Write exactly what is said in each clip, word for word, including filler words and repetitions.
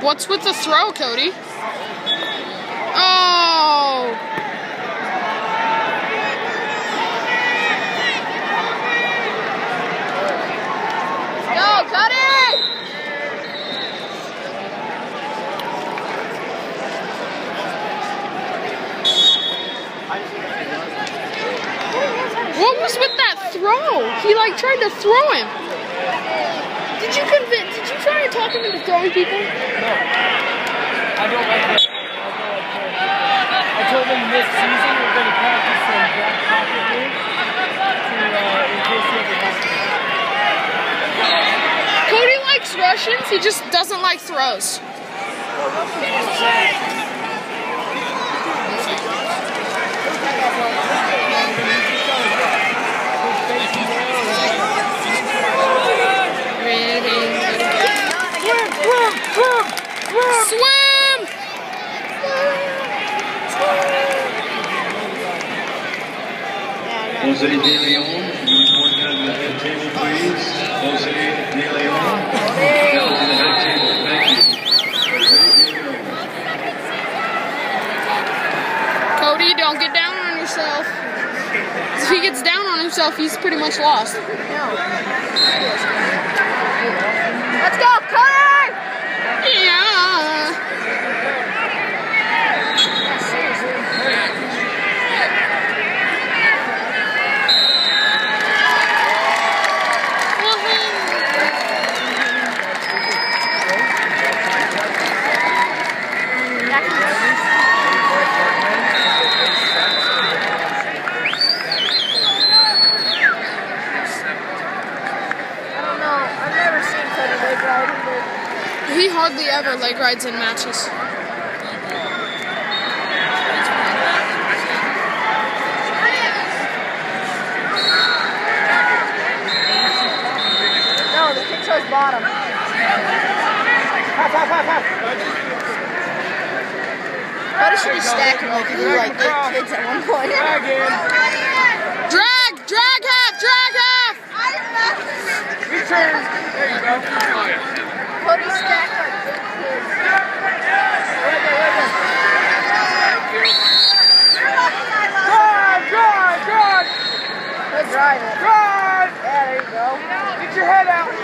What's with the throw, Cody? Oh! Go, Cody! What was with that throw? He like tried to throw him. Did you convince? Did you try to talk him into throwing people? No. I don't like that. I told him this season we're going to practice some back pocket moves to uh, in case he ever has to. Cody likes Russians. He just doesn't like throws. Swim! Jose De Leon, you report down to the head table, please. Jose De Leon, down to the head table. Thank you. Cody, don't get down on yourself. If he gets down on himself, he's pretty much lost. Let's go, Cody! Yeah. He hardly ever leg rides in matches. No, the kick shows bottom. Half, half, half, half. Cody should be stacking like he did like eight kids at one point. Drag! Drag half! Drag half! Return. There you go. Cody stacked like eight kids. Right there, right there. Drive, drive, drive. Good drive it. Drive. Yeah, there you go. Get your head out.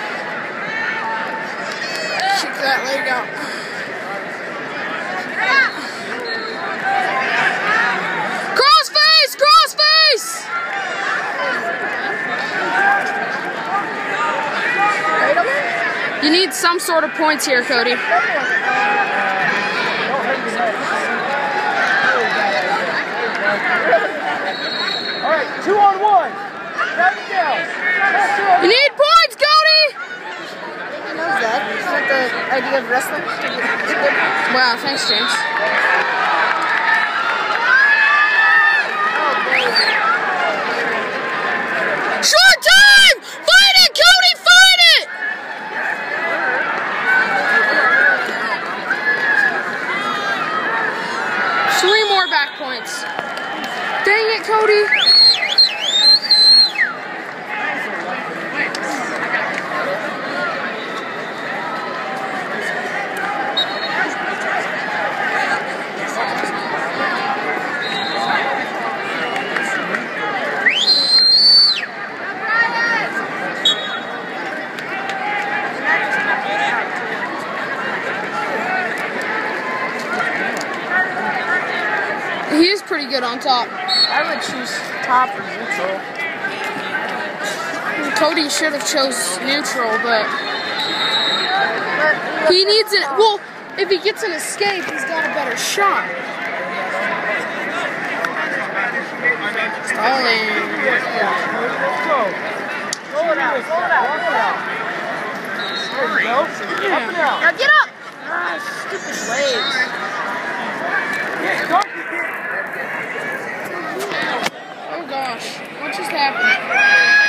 Check that leg out. Cross face! Cross face! You need some sort of points here, Cody. All right, two on one. Drop it down. You need points, Cody! He knows that. It's not the idea of wrestling. Wow, thanks, James. Short time! Fight it, Cody! Fight it! Three more back points. Dang it, Cody. He is pretty good on top. I would choose top or neutral. Cody should have chose neutral, but But he needs it. Well, if he gets an escape, he's got a better shot. Stalling. Let's go. Roll it out. Roll it out. Roll it out. There you go. Up and out. now get up! Ah, stupid legs. Yes, go. Oh gosh, what just happened?